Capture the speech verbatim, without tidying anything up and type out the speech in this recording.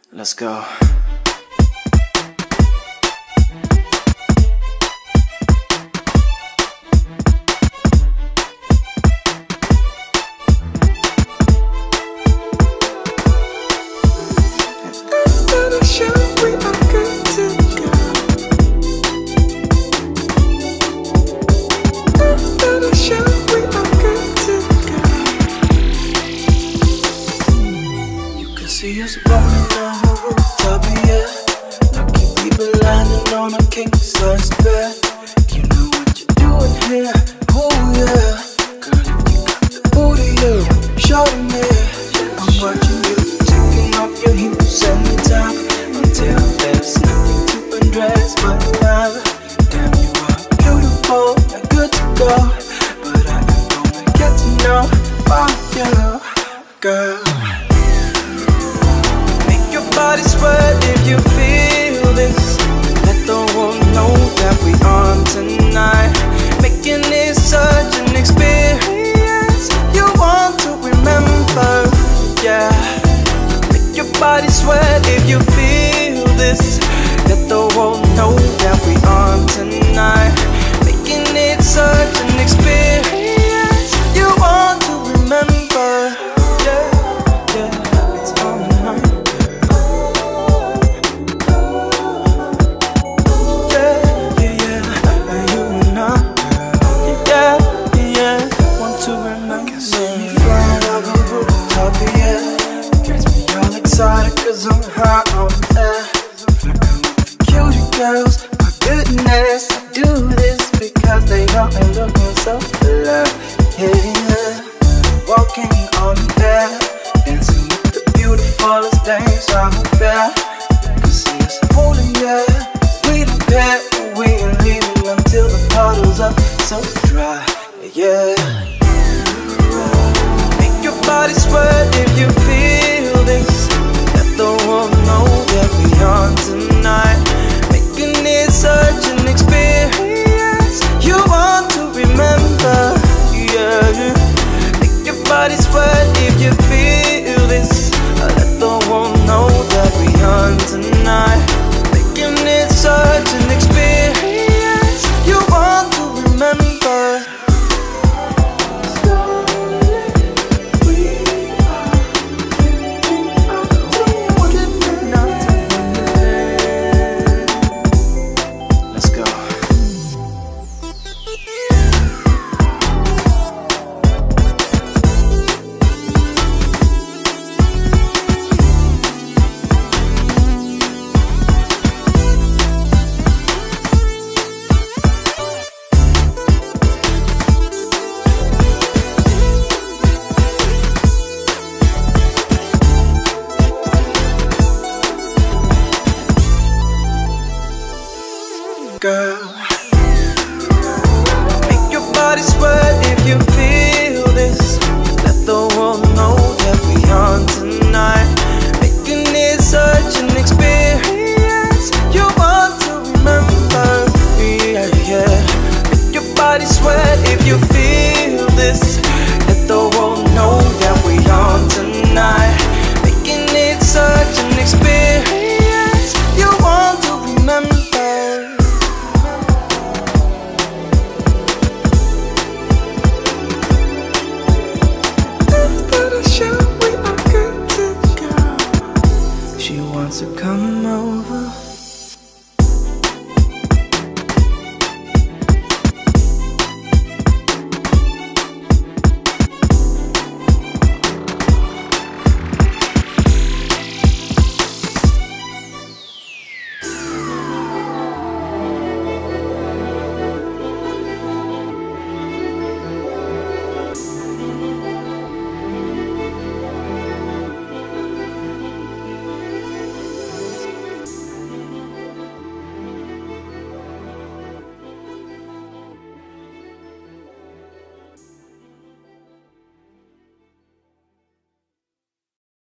Let's go. See us rolling down the rooftop, yeah. Lucky people landing on a king-size bed. You know what you're doing here, oh yeah. Girl, if you got the booty, yeah, show me. I'm watching you, taking off your heels and your top until there's nothing to undress but love. Damn, you are beautiful and good to go, but I am gonna get to know about you, girl. Body sweat if you feel this. Let the world know that we on tonight. Making it such an experience you want to remember, yeah. Make your body sweat if you feel this. Let the world know that we on tonight. Making it such an experience you want to remember, yeah, yeah. It's all night. Cause I'm hot on air. Flirting with the cutie girls. My goodness, I do this because they know I'm looking so fly. Yeah, walking on air, dancing with the beautifulest dames out there. Cause see us holding, yeah. We don't care, we ain't leaving until the bottles are so dry. Yeah, make your body sweat if you feel this. The world know that we on tonight. Making it such an experience you want to remember, yeah. Make your body sweat if you feel this. Let the world know that we on tonight. Making it such an experience you want to remember. Girl, make your body sweat if you feel this. Let the world know that we on tonight. Making it such an experience you want to remember, yeah, yeah. Make your body sweat if you feel this. Let the world know that we on tonight. Making it such an experience you want to remember. She wants to come over.